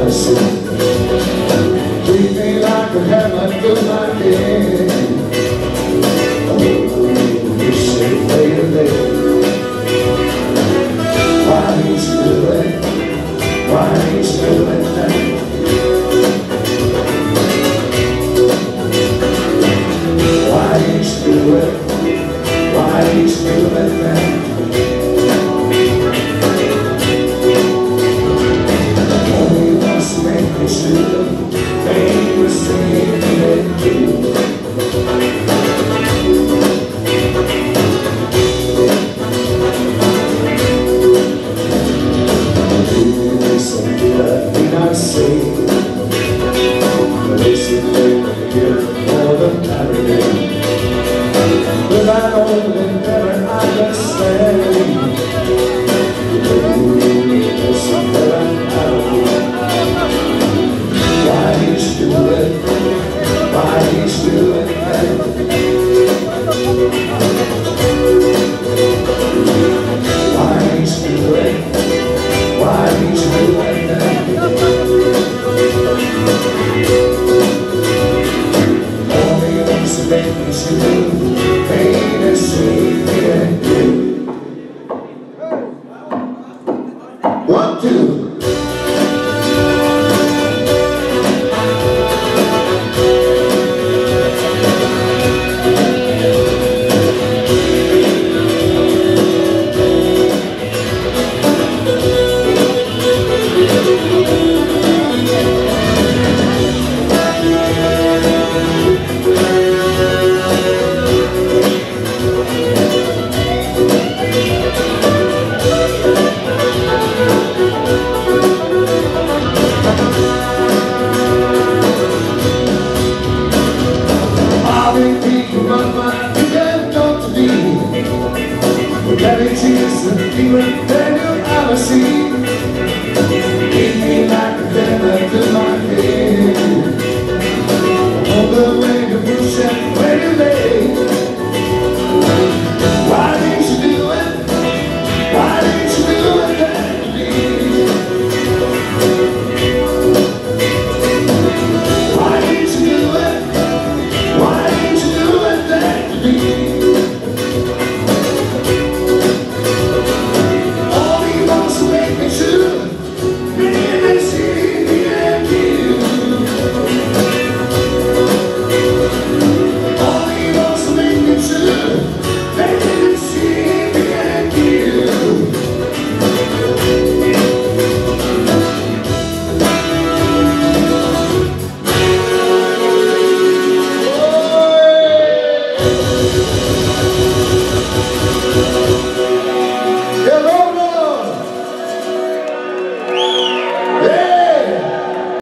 see. Treat me like a heaven to my head. Oh, you say later, later. Why he's doing, why he's doing that. Why he's doing that. Only wants to make me sure they were saying it too. Listen to nothing I say. Listen to hear more than Saturday. But I only never understand. Listen that I'm why he's doing, why he's doing that. Why he's doing, why he's doing that. Only wants to make me see, pain and sweet me and you. 1, 2. Every tears and feeling that you'll ever see. Keep me like a feather to my head. All the way